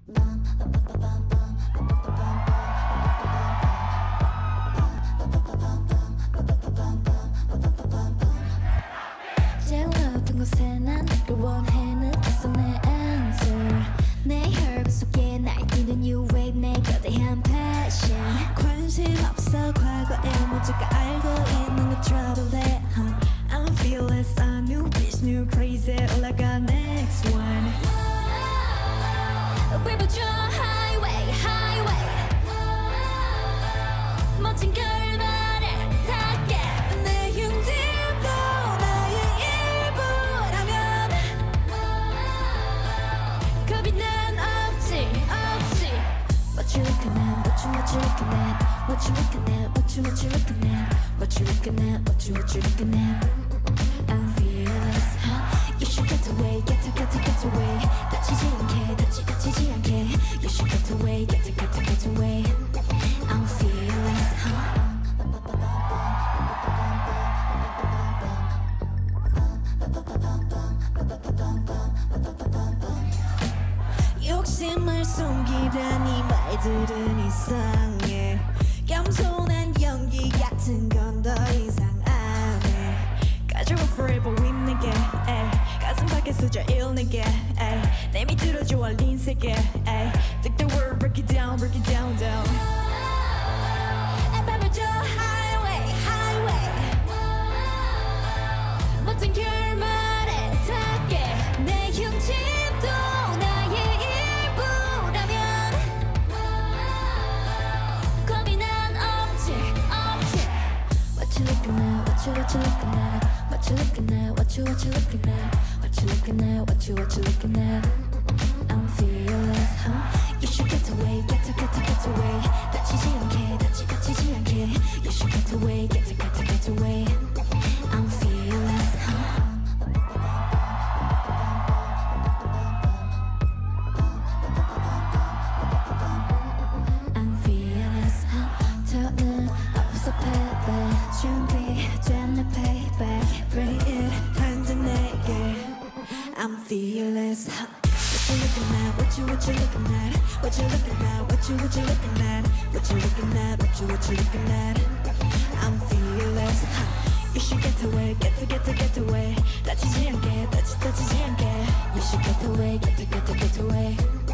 제일 높은 곳에 난 널 원해 느꼈어 내 answer 내 혈관 속에 날뛰는 new wave 내 거대한 passion 관심 없어 과거에 모두가 알고 있는 그 트러블에 I'm fearless, I'm new bitch, new crazy 올라가 next one 밟아줘 highway highway 멋진 결말을 닿게 내 흉집도 나의 일부라면 겁이 난 없지 없지 What you looking at, what you looking at What you looking at, what you looking at What you looking at, what you looking at I'm fearless, you should get away, get away 다치지 않게, 다치지 않게 You should get away, get away I'm fearless, 욕심을 숨기라니 말들은 이상해 겸손한 연기 같은 건 더 이상 안 해 가져와 forever with 내게 가슴팍에 수저 1 내게 내 밑으로 줘 얼린 세계 Take the world, break it down, down 밟아줘 highway highway 멋진 결말에 닿게 내 흉집도 나의 일부라면 겁이 난 없지 없지 What you looking at, what you looking at What you looking at, what you looking at What you looking at, what you looking at I'm fearless, You should get away, get away 다치지 않게, 다치지 않게 You should get away, get away I'm fearless, I'm fearless, 더는 없어 baby 준비된 내 payback Bring it 한잔 내게 I'm fearless What you looking at, what you looking at What you looking at, what you looking at What you looking at, what you looking at I'm fearless You should get away, get away 다치지 않게, 다치지 않게 You should get away, get away